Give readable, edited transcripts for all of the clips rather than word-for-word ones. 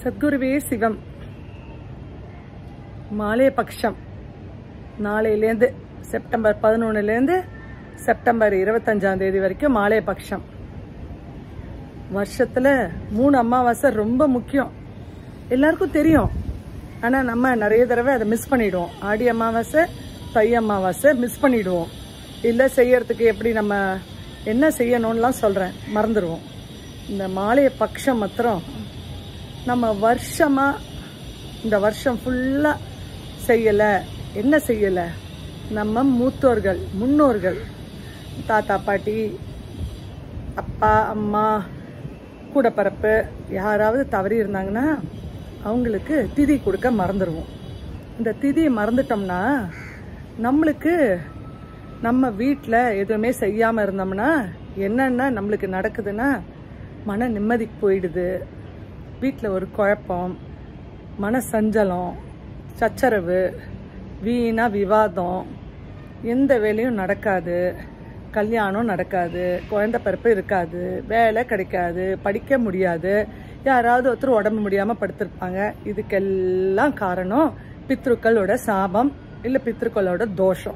சத்குருவே சிவம். மாலை பட்சம் நாளையிலேருந்து செப்டம்பர் 11லேருந்து செப்டம்பர் 25 வரைக்கும் மாலை பட்சம். வருஷத்துல 3 அமாவாசை ரொம்ப முக்கியம், எல்லாருக்கும் தெரியும். ஆனா நம்ம நிறைய தடவை அதை மிஸ் பண்ணிடுவோம். ஆடி அமாவாசை, தை அமாவாசை மிஸ் பண்ணிடுவோம். இல்லை செய்யறதுக்கு எப்படி நம்ம என்ன செய்யணும்லாம் சொல்றேன், மறந்துடுவோம். இந்த மாலை பட்சம் மாத்திரம் நம்ம வருஷமா இந்த வருஷம் ஃபுல்லா செய்யல. என்ன செய்யல? நம்ம மூத்தோர்கள், முன்னோர்கள், தாத்தா பாட்டி, அப்பா அம்மா, கூடப்பரப்பு யாராவது தவறி இருந்தாங்கன்னா அவங்களுக்கு திதி கொடுக்க மறந்துடுவோம். இந்த திதியை மறந்துட்டோம்னா நம்மளுக்கு நம்ம வீட்டில் எதுவுமே செய்யாமல் இருந்தோம்னா என்னென்ன நம்மளுக்கு நடக்குதுன்னா மன நிம்மதி போயிடுது. வீட்டில் ஒரு குழப்பம், மன சஞ்சலம், சச்சரவு, வீணா விவாதம், எந்த வேலையும் நடக்காது, கல்யாணம் நடக்காது, குழந்தை பிறப்பு இருக்காது, வேலை கிடைக்காது, படிக்க முடியாது, யாராவது ஒருத்தர் உடம்பு முடியாமல் படுத்திருப்பாங்க. இதுக்கெல்லாம் காரணம் பித்ருக்களோட சாபம் இல்லை பித்ருக்களோட தோஷம்.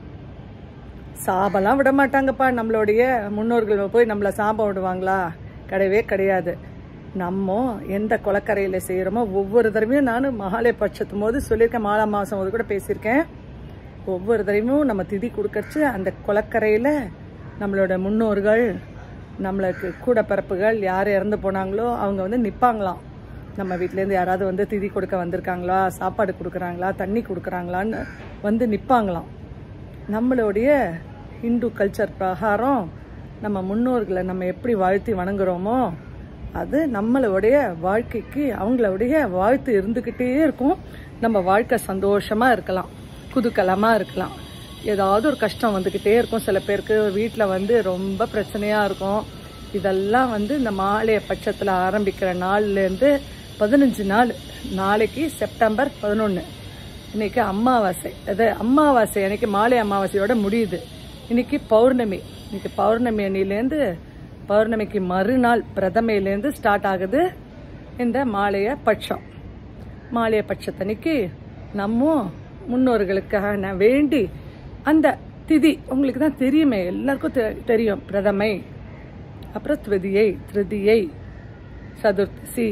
சாபம்லாம் விட மாட்டாங்கப்பா. நம்மளுடைய முன்னோர்கள் போய் நம்மளை சாபம் விடுவாங்களா? கிடையவே கிடையாது. நம்ம எந்த குளக்கரையில் செய்கிறோமோ ஒவ்வொரு தடவையும், நான் மாலை பட்சத்தும் போது சொல்லியிருக்கேன், மாலை மாதம் போது கூட பேசியிருக்கேன், ஒவ்வொரு தடவையும் நம்ம திதி கொடுக்கறச்சு அந்த குளக்கரையில் நம்மளோட முன்னோர்கள், நம்மளுக்கு கூட பிறப்புகள் யார் இறந்து போனாங்களோ அவங்க வந்து நிற்பாங்களாம். நம்ம வீட்டிலேருந்து யாராவது வந்து திதி கொடுக்க வந்திருக்காங்களா, சாப்பாடு கொடுக்குறாங்களா, தண்ணி கொடுக்குறாங்களான்னு வந்து நிற்பாங்களாம். நம்மளுடைய ஹிந்து கல்ச்சர் பிரகாரம் நம்ம முன்னோர்களை நம்ம எப்படி வாழ்த்தி வணங்குறோமோ அது நம்மளுடைய வாழ்க்கைக்கு அவங்களுடைய வாழ்த்து இருந்துக்கிட்டே இருக்கும். நம்ம வாழ்க்கை சந்தோஷமா இருக்கலாம், குதூகலமா இருக்கலாம். ஏதாவது ஒரு கஷ்டம் வந்துக்கிட்டே இருக்கும். சில பேருக்கு வீட்டில் வந்து ரொம்ப பிரச்சனையா இருக்கும். இதெல்லாம் வந்து இந்த மாலைய பட்சத்தில் ஆரம்பிக்கிற நாள்லேருந்து 15 நாள், நாளைக்கு செப்டம்பர் 11, இன்னைக்கு அமாவாசை. அது அமாவாசை அன்னைக்கு மாலை அமாவாசையோட முடியுது. இன்னைக்கு பௌர்ணமி. இன்னைக்கு பௌர்ணமி அன்னிலேருந்து பௌர்ணமிக்கு மறுநாள் பிரதமையிலேருந்து ஸ்டார்ட் ஆகுது இந்த மாலைய பட்சம். மாலைய பட்சத்தன்னைக்கு நம்ம முன்னோர்களுக்காக வேண்டி அந்த திதி உங்களுக்கு தான் தெரியுமே, எல்லாருக்கும் தெரியும். பிரதமை, அப்புறம் த்விதியை, திருதியை, சதுர்த்தசி,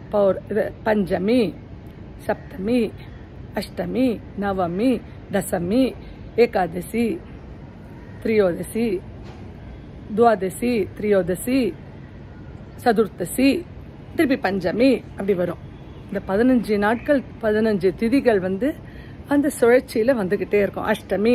பஞ்சமி, சப்தமி, அஷ்டமி, நவமி, தசமி, ஏகாதசி, திரியோதசி, துவாதசி, திரியோதசி, சதுர்த்தசி, திருப்பி பஞ்சமி, அப்படி வரும். இந்த 15 நாட்கள் 15 திதிகள் வந்து அந்த சுழற்சியில வந்துகிட்டே இருக்கும்.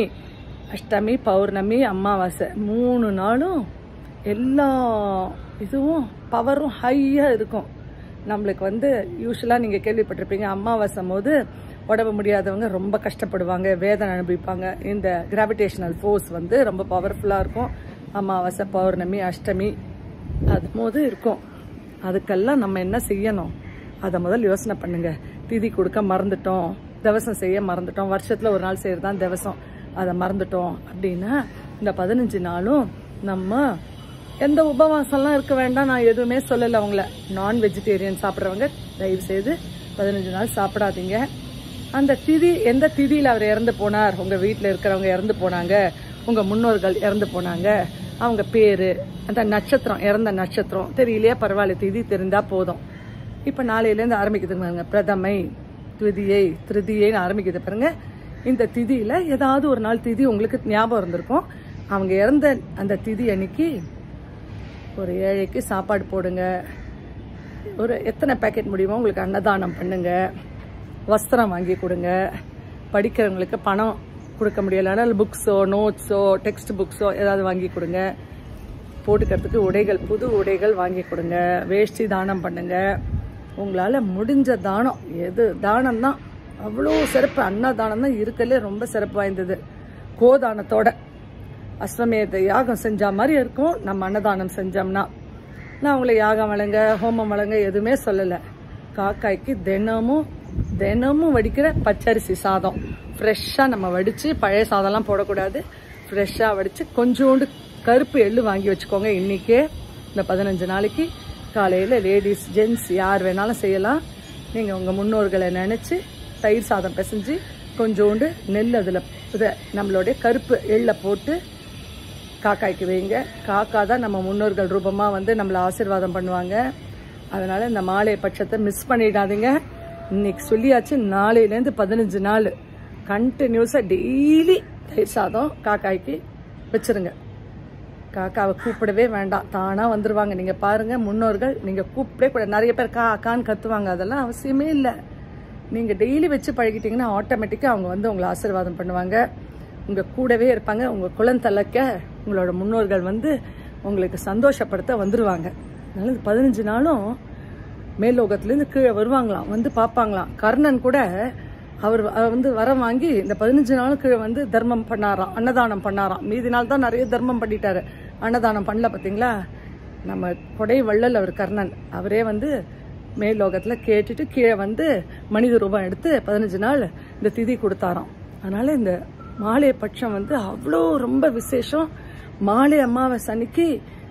அஷ்டமி, பௌர்ணமி, அமாவாசை 3 நாளும் எல்லா இதுவும் பவரும் ஹையா இருக்கும். நம்மளுக்கு வந்து யூஸ்வலா நீங்க கேள்விப்பட்டிருப்பீங்க, அமாவாசை போது உடம்பு முடியாதவங்க ரொம்ப கஷ்டப்படுவாங்க, வேதனை அனுபவிப்பாங்க. இந்த கிராவிடேஷனல் ஃபோர்ஸ் வந்து ரொம்ப பவர்ஃபுல்லா இருக்கும். அமாவாசை, பௌர்ணமி, அஷ்டமி அது போது இருக்கும். அதுக்கெல்லாம் நம்ம என்ன செய்யணும் அதை முதல் யோசனை பண்ணுங்க. திதி கொடுக்க மறந்துட்டோம், திவசம் செய்ய மறந்துட்டோம், வருஷத்துல ஒரு நாள் செய்யறதுதான் திவசம், அதை மறந்துட்டோம் அப்படின்னா இந்த 15 நாளும் நம்ம எந்த உபவாசம்லாம் இருக்க வேண்டாம். நான் எதுவுமே சொல்லலை அவங்கள. நான் வெஜிடேரியன் சாப்பிட்றவங்க தயவு செய்து 15 நாள் சாப்பிடாதீங்க. அந்த திதி, எந்த திதியில் அவர் இறந்து போனார், உங்க வீட்டில் இருக்கிறவங்க இறந்து போனாங்க, உங்க முன்னோர்கள் இறந்து போனாங்க, அவங்க பேரு, அந்த நட்சத்திரம், இறந்த நட்சத்திரம் தெரியலையா, பரவாயில்ல, திதி தெரிந்தா போதும். இப்ப நாளையிலேருந்து ஆரம்பிக்குதுங்க பிரதமை, த்விதியை, திருதியைன்னு ஆரம்பிக்குது பாருங்க. இந்த திதியில ஏதாவது ஒரு நாள் திதி உங்களுக்கு ஞாபகம் இருந்திருக்கும். அவங்க இறந்த அந்த திதி அன்னைக்கு ஒரு ஏழைக்கு சாப்பாடு போடுங்க, ஒரு எத்தனை பேக்கெட் முடியுமோ உங்களுக்கு அன்னதானம் பண்ணுங்க, வஸ்திரம் வாங்கி கொடுங்க, படிக்கிறவங்களுக்கு பணம் கொடுக்க முடியலன்னா புக்ஸோ, நோட்ஸோ, டெக்ஸ்ட் புக்ஸோ ஏதாவது வாங்கி கொடுங்க, போட்டுக்கிறதுக்கு உடைகள், புது உடைகள் வாங்கி கொடுங்க, வேஷ்டி தானம் பண்ணுங்க. உங்களால முடிஞ்ச தானம், எது தானம் தான் அவ்வளோ சிறப்பு. அன்னதானம் தான் இருக்கலே ரொம்ப சிறப்பு வாய்ந்தது. கோதானத்தோட அஸ்வமேத யாகம் செஞ்ச மாதிரி இருக்கும் நம்ம அன்னதானம் செஞ்சோம்னா. நான் உங்களை யாகம் வழங்க, ஹோமம் வழங்க எதுவுமே சொல்லலை. காக்காய்க்கு தினமும் வடிக்கிற பச்சரிசி சாதம் ஃப்ரெஷ்ஷா நம்ம வடிச்சு, பழைய சாதம்லாம் போடக்கூடாது, ஃப்ரெஷ்ஷா வடிச்சு கொஞ்சோண்டு கருப்பு எள்ளு வாங்கி வச்சுக்கோங்க. இன்னைக்கே இந்த 15 நாளைக்கு காலையில லேடிஸ், ஜென்ட்ஸ் யார் வேணாலும் செய்யலாம். நீங்கள் உங்கள் முன்னோர்களை நினச்சி தயிர் சாதம் பிசைஞ்சு கொஞ்சோண்டு நெல் அதில் இதை நம்மளுடைய கருப்பு எள்ளை போட்டு காக்காய்க்கு வைங்க. காக்கா தான் நம்ம முன்னோர்கள் ரூபமாக வந்து நம்மளை ஆசீர்வாதம் பண்ணுவாங்க. அதனால் இந்த மாலை பட்சத்தை மிஸ் பண்ணிடாதீங்க. இன்னைக்கு சொல்லியாச்சு, நாளையிலேருந்து 15 நாள் கண்டினியூஸாக டெய்லி தயிர் சாதம் காக்காய்க்கு வச்சுருங்க. காக்காவை கூப்பிடவே வேண்டாம், தானாக வந்துடுவாங்க. நீங்கள் பாருங்கள், முன்னோர்கள் நீங்கள் கூப்பிடவே கூட. நிறைய பேர் காக்கான்னு கத்துவாங்க, அதெல்லாம் அவசியமே இல்லை. நீங்கள் டெய்லி வச்சு பழகிட்டிங்கன்னா ஆட்டோமேட்டிக்காக அவங்க வந்து உங்களை ஆசீர்வாதம் பண்ணுவாங்க. உங்கள் கூடவே இருப்பாங்க. உங்கள் குளந்தலைக்க உங்களோட முன்னோர்கள் வந்து உங்களுக்கு சந்தோஷப்படுத்த வந்துடுவாங்க. அதனால இந்த 15 நாளும் மேல்லோகத்துலேருந்து கீழே வருவாங்களாம், வந்து பார்ப்பாங்களாம். கர்ணன் கூட அவர் வந்து வரம் வாங்கி இந்த 15 நாளும் கீழே வந்து தர்மம் பண்ணாராம், அன்னதானம் பண்ணாராம். மீதி நாள் தான் நிறைய தர்மம் பண்ணிட்டாரு, அன்னதானம் பண்ணல. பார்த்தீங்களா, நம்ம கொடை வள்ளல் அவர் கர்ணன். அவரே வந்து மேல்லோகத்தில் கேட்டுட்டு கீழே வந்து மனித ரூபம் எடுத்து 15 நாள் இந்த திதி கொடுத்தாராம். அதனால இந்த மாலை பட்சம் வந்து அவ்வளோ ரொம்ப விசேஷம். மாலை அமாவாசை அன்னைக்கு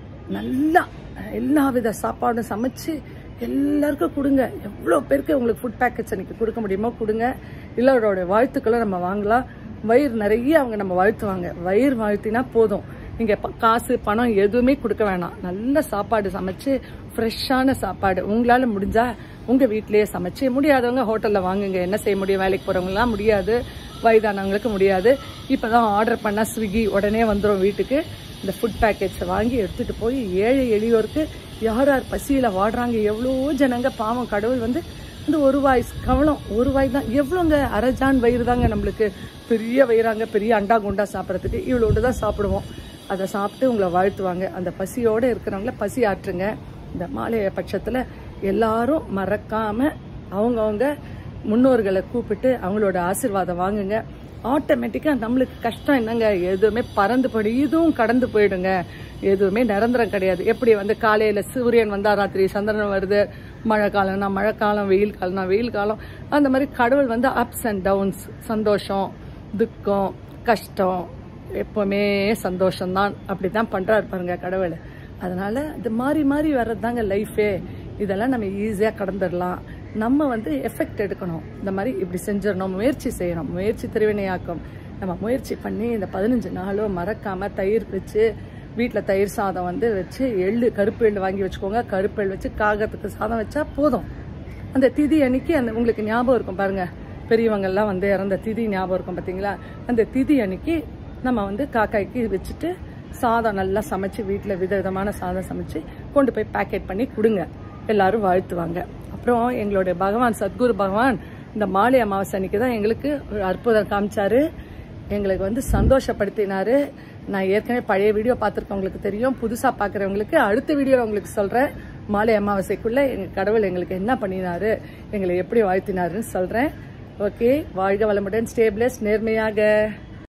நல்லா எல்லா வித சாப்பாடும் சமைச்சு எல்லாருக்கும் கொடுங்க. எவ்வளோ பேருக்கு உங்களுக்கு ஃபுட் பேக்கெட்ஸ் அன்னைக்கு கொடுக்க முடியுமோ கொடுங்க. எல்லாரோட வாழ்த்துக்களை நம்ம வாங்கலாம். வயிறு நிறைய அவங்க நம்ம வாழ்த்துவாங்க. வயிறு வாழ்த்தினா போதும். நீங்கள் காசு பணம் எதுவுமே கொடுக்க வேணாம். நல்ல சாப்பாடு சமைச்சு, ஃப்ரெஷ்ஷான சாப்பாடு உங்களால் முடிஞ்சால் உங்கள் வீட்டிலேயே சமைச்சு, முடியாதவங்க ஹோட்டலில் வாங்குங்க. என்ன செய்ய முடியும், வேலைக்கு போகிறவங்களாம் முடியாது, வயதானவங்களுக்கு முடியாது. இப்போ தான் ஆர்டர் பண்ணால் ஸ்விக்கி உடனே வந்துடும் வீட்டுக்கு. இந்த ஃபுட் பேக்கெட்ஸை வாங்கி எடுத்துகிட்டு போய் ஏழை எளியோருக்கு யார் யார் பசியில் வாடுறாங்க, எவ்வளோ ஜனங்க பாவம். கடவுள் வந்து இந்த ஒரு வாய் கவலம், ஒரு வாய் தான் எவ்வளோங்க, அரஜான் வயிறு தாங்க நம்மளுக்கு. பெரிய வயிறாங்க, பெரிய அண்டா குண்டா சாப்பிட்றதுக்கு இவ்வளோண்டு தான் சாப்பிடுவோம். அதை சாப்பிட்டு உங்களை வாழ்த்துவாங்க. அந்த பசியோடு இருக்கிறவங்கள பசி ஆற்றுங்க. இந்த மாலைய பட்சத்தில் எல்லாரும் மறக்காமல் அவங்கவுங்க முன்னோர்களை கூப்பிட்டு அவங்களோட ஆசீர்வாதம் வாங்குங்க. ஆட்டோமேட்டிக்காக நம்மளுக்கு கஷ்டம் என்னங்க, எதுவுமே பறந்து போயிடும், இதுவும் கடந்து போயிடுங்க. எதுவுமே நிரந்தரம் கிடையாது. எப்படி வந்து காலையில் சூரியன் வந்தால் ராத்திரி சந்திரன் வருது, மழை காலம்னா மழை காலம், வெயில் காலம்னா வெயில் காலம். அந்த மாதிரி கடவுள் வந்து அப்ஸ் அண்ட் டவுன்ஸ், சந்தோஷம், துக்கம், கஷ்டம், எப்போவுமே சந்தோஷம்தான். அப்படி தான் பண்ணுறாரு பாருங்க கடவுள். அதனால் இது மாறி மாறி வர்றது தாங்க லைஃபே. இதெல்லாம் நம்ம ஈஸியாக கடந்துடலாம். நம்ம வந்து எஃபெக்ட் எடுக்கணும். இந்த மாதிரி இப்படி செஞ்சிடணும், முயற்சி செய்யணும். முயற்சி திருவினையாக்கும். நம்ம முயற்சி பண்ணி இந்த 15 நாளும் மறக்காமல் தயிர் வச்சு, வீட்டில் தயிர் சாதம் வந்து வச்சு, எள்ளு கருப்பு எள்ளு வாங்கி வச்சுக்கோங்க. கருப்பு எள்ளு வச்சு காகத்துக்கு சாதம் வச்சா போதும். அந்த திதி அன்னைக்கு அந்த உங்களுக்கு ஞாபகம் இருக்கும் பாருங்கள், பெரியவங்கள்லாம் வந்து இறந்த திதி ஞாபகம் இருக்கும் பார்த்தீங்களா. அந்த திதி அன்னைக்கு நம்ம வந்து காக்காய்க்கு வச்சுட்டு சாதம் நல்லா சமைச்சு, வீட்டில் விதவிதமான சாதம் சமைச்சு கொண்டு போய் பேக்கெட் பண்ணி கொடுங்க. எல்லாரும் வாழ்த்துவாங்க. அப்புறம் எங்களுடைய பகவான் சத்குரு பகவான் இந்த மாலை அமாவாசை அன்னைக்கு தான் எங்களுக்கு ஒரு அற்புதம் காமிச்சாரு, எங்களுக்கு வந்து சந்தோஷப்படுத்தினாரு. நான் ஏற்கனவே பழைய வீடியோ பார்த்துருக்கவங்களுக்கு தெரியும், புதுசாக பார்க்குறவங்களுக்கு அடுத்த வீடியோ உங்களுக்கு சொல்கிறேன். மாலை அமாவாசைக்குள்ளே எங்கள் கடவுள் எங்களுக்கு என்ன பண்ணினாரு, எங்களை எப்படி வாழ்த்தினாருன்னு சொல்கிறேன். ஓகே, வாழ்க வளமுடன், ஸ்டே பிளஸ், நேர்மையாக.